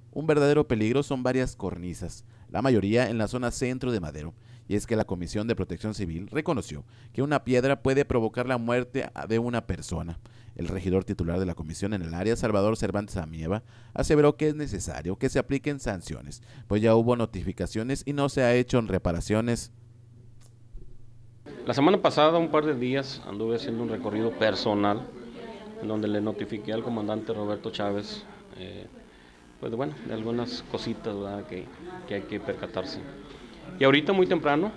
Un verdadero peligro son varias cornisas, la mayoría en la zona centro de Madero, y es que la Comisión de Protección Civil reconoció que una piedra puede provocar la muerte de una persona. El regidor titular de la comisión en el área, Salvador Cervantes Amieva, aseveró que es necesario que se apliquen sanciones, pues ya hubo notificaciones y no se ha hecho reparaciones. La semana pasada, un par de días, anduve haciendo un recorrido personal en donde le notifiqué al comandante Roberto Chávez pues bueno, de algunas cositas, ¿verdad?, que hay que percatarse. Y ahorita muy temprano,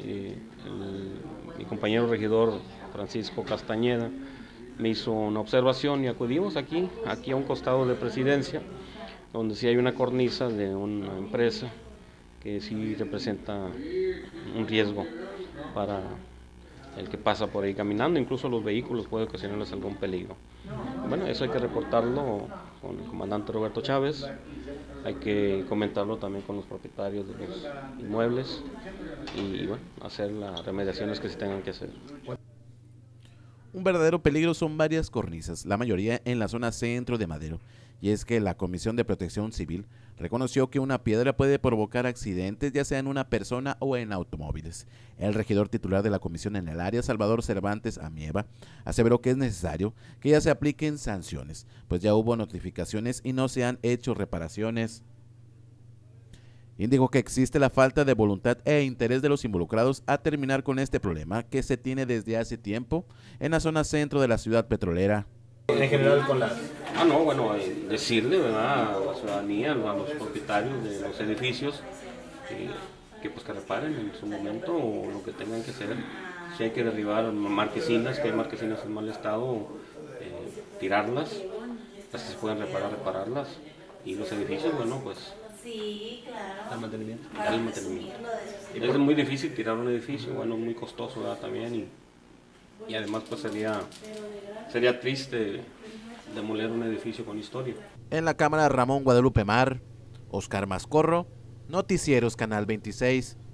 mi compañero regidor Francisco Castañeda me hizo una observación y acudimos aquí a un costado de Presidencia, donde sí hay una cornisa de una empresa que sí representa un riesgo para el que pasa por ahí caminando, incluso los vehículos puede ocasionarles algún peligro. Bueno, eso hay que reportarlo con el comandante Roberto Chávez, hay que comentarlo también con los propietarios de los inmuebles y bueno, hacer las remediaciones que se tengan que hacer. Un verdadero peligro son varias cornisas, la mayoría en la zona centro de Madero, y es que la Comisión de Protección Civil reconoció que una piedra puede provocar accidentes ya sea en una persona o en automóviles. El regidor titular de la comisión en el área, Salvador Cervantes Amieva, aseveró que es necesario que ya se apliquen sanciones, pues ya hubo notificaciones y no se han hecho reparaciones. Indicó que existe la falta de voluntad e interés de los involucrados a terminar con este problema que se tiene desde hace tiempo en la zona centro de la ciudad petrolera. En general con las... No, bueno, decirle, ¿verdad?, a la ciudadanía, a los propietarios de los edificios que pues que reparen en su momento o lo que tengan que hacer. Si hay que derribar marquesinas, que hay marquesinas en mal estado, tirarlas, las que se pueden reparar, repararlas. Y los edificios, bueno, pues sí, claro, dar mantenimiento. Es muy difícil tirar un edificio, bueno, muy costoso, ¿verdad?, también, y además pues sería triste demoler un edificio con historia. En la cámara, Ramón Guadalupe Mar, Oscar Mascorro, Noticieros Canal 26.